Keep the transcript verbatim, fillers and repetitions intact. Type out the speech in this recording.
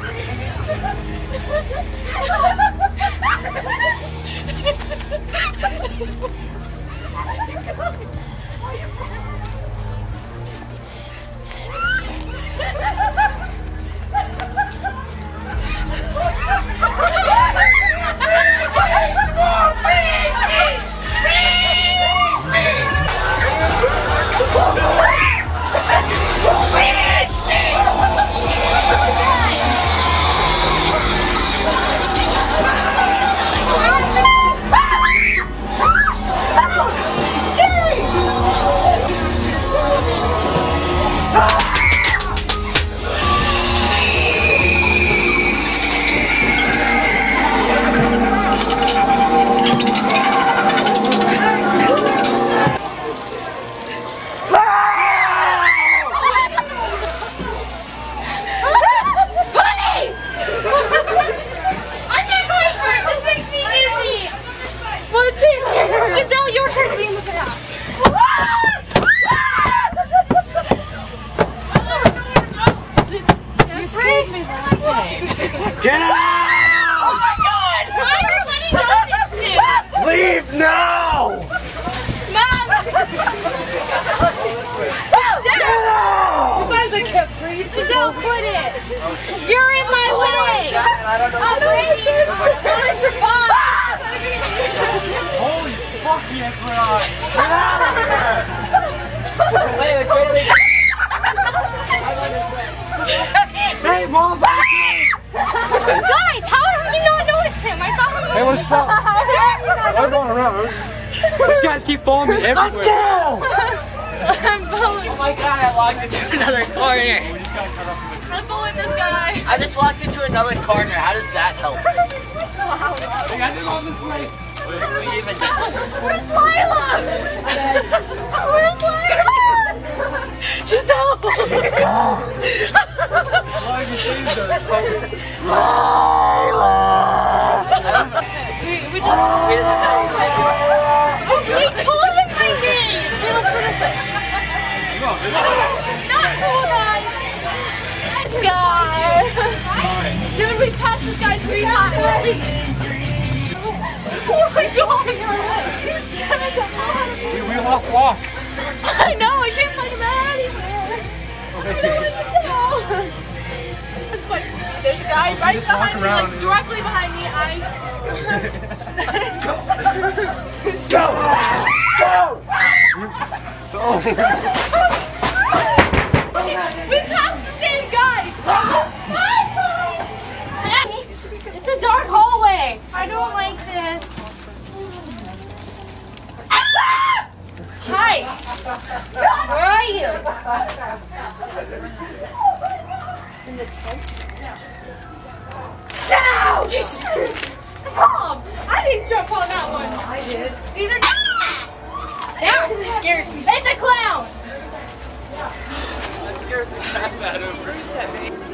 Get out! Oh my god! Why are you letting go this too? Leave now! Mom! No! You guys, I can't breathe. Giselle, quit it! You're in my way! Oh, please! Finish your bomb! Holy fuck, he has red eyes! Get out of here! Wait, wait, wait, wait. Hey, mom, back in! Guys, how did you not notice him? I saw him. Hey, what's up? I'm going around. These guys keep following me everywhere. Let's go! I'm following. Oh my god, I walked into another corner. I'm following this guy. I just walked into another corner. How does that help? Hey, I didn't go this way. Where's Lila? Where's Lila? Giselle! She's gone. Lila! We, we just... We just We told him my name! Okay, let's go this way. Not cool, guys! This guy! Dude, we passed this guy three times. Oh my god! He's gonna come on! We, we lost Locke. I know, I can't find him anywhere! I don't know what to tell! That's funny. There's a guy So right just walk behind me, around. like directly behind me. I... Go! Go! Oh. We passed the same guy! It's a dark hallway. I don't like this. Hi. Where are you? In the tent? Get out! Jesus! Mom! I didn't jump on that one. I did. Either that scared me. It's a clown. I scared the crap out of her.